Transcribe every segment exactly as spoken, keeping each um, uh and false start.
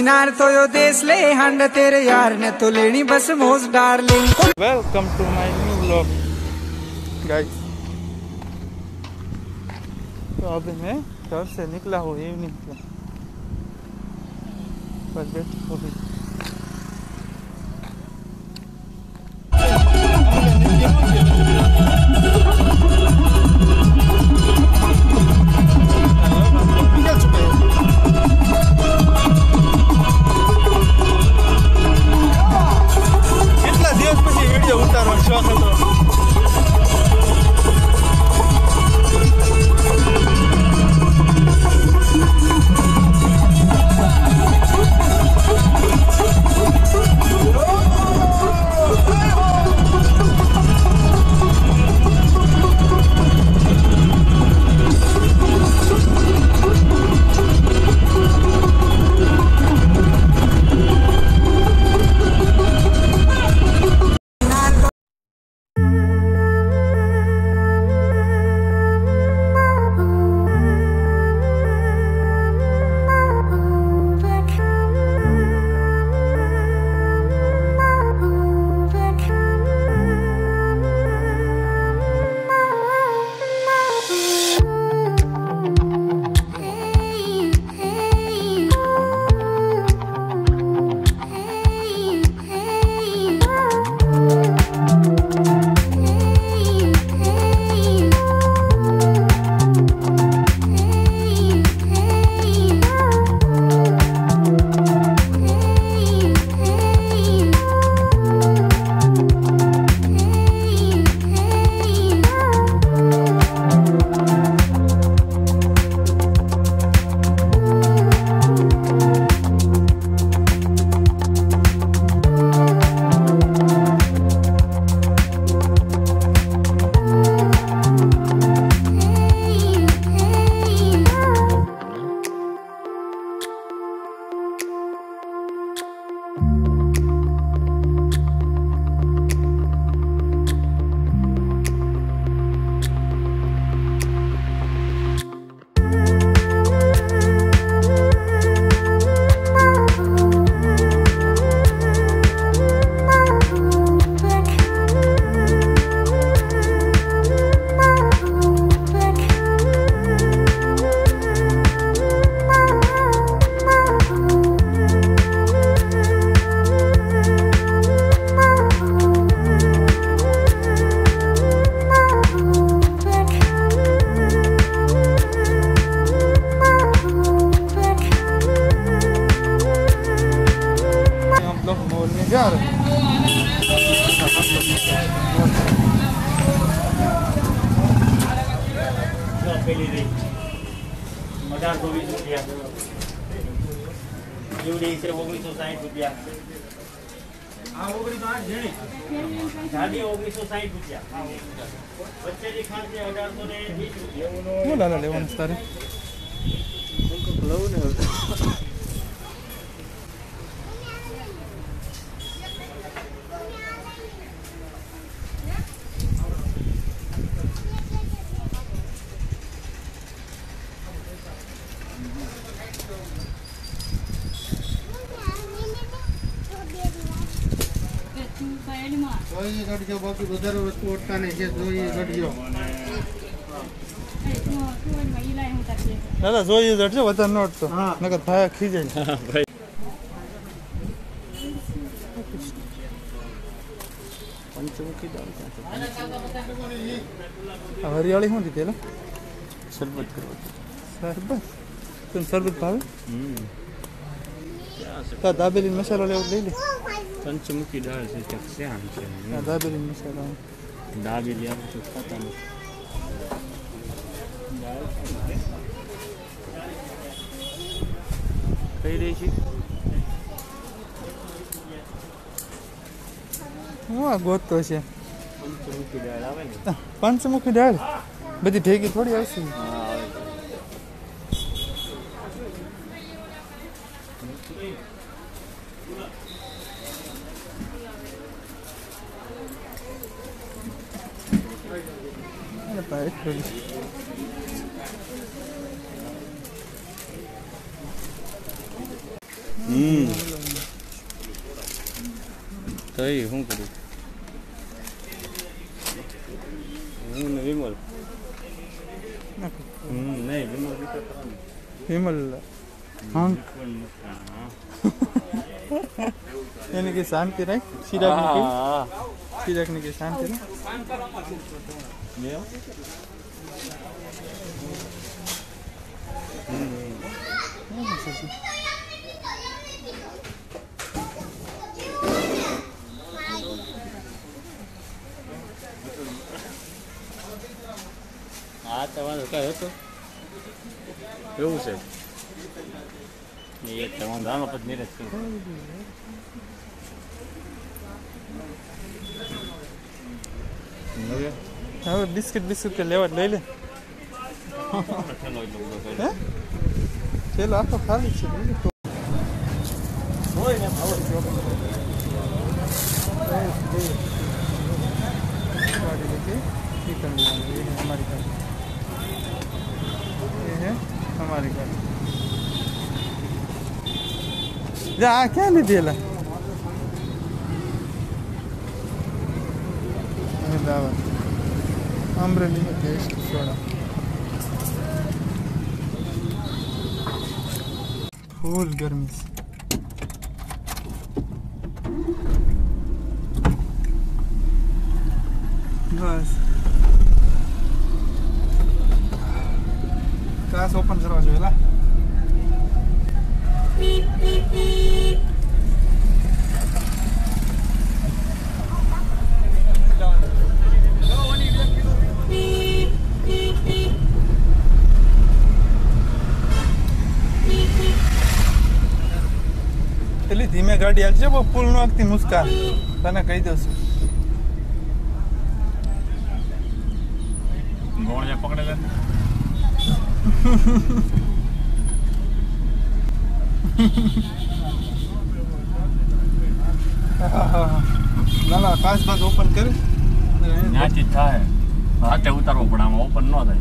नार तो यो देश ले हंड तेरे यार ने तो लेनी बस मोज darling. Welcome to my new vlog guys. तो अभी मैं घर से निकला हूँ इवनिंग पे, बस बैठ अभी बाकी बजारो वस्तु ओटता नहीं है। जो ये गड़ियो दादा जो ये जट वतन नोट तो नगर भाया खीजे भाई पंचमुखी दाल हरियाली होती थी ना शरबत करो शरबत तुम शरबत भावे का दाबेली मसाला ले ले ले पंचमुखी दाल से कैसे आम से दाबेली मसाला दाबेली आप तो पता नहीं दाल कई देशी वो गोत तो છે पंचमुखी दाल આવે ને पंचमुखी दाल બધી ભેગી થોડી આવશે હા આવે થોડી हम्म तो ये हूँ करूँ हूँ नहीं विमल हम्म नहीं विमल भी तो विमल हाँ यानी कि शांति रहे सीधा सीधा रखने की शांति रहे हाँ तमाम होता है तो એવું છે એ તમામ દાનો પર નહીં રહેતો હવે બિસ્કિટ બિસ્કિટ કે લેવા લઈ લે હે ચલો આ તો ખાલી છે હોય ને ભાવ गाड़ी लेके निकल जाएंगे। ये है हमारी गाड़ी, ये है हमारी गाड़ी। जा क्या नहीं दिला दावा अम्ब्रेली में टेस्ट सोडा फुल गर्मी से बस कास ओपन करवा जो है પેલી ધીમે ગાડી આવશે બહુ પુલ નો આગતી મુસ્કાન તને કહી દઉં છું ગોળિયા પકડેલા ના ના કાચ બાદ ઓપન કરી ન્યાથી થાય હાથે ઉતારવો પડે આમાં ઓપન ન થાય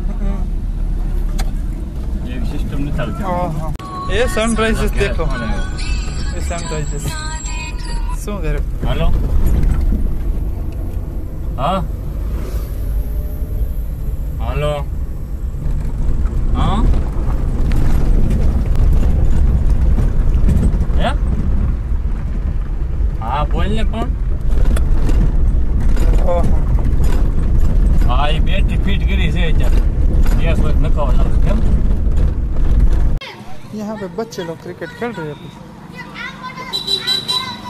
એવી સિસ્ટમ નથી ચાલતી એ સનરાઈઝ દેખો એ સનરાઈઝ શું કરે હાલો હા હાલો હા હે હા બોલ ને પણ હા એ બેટરી ફિટ કરી છે અત્યારે ગેસ હોય નખાવા ચાલુ કેમ यहाँ पे बच्चे लोग क्रिकेट खेल रहे हैं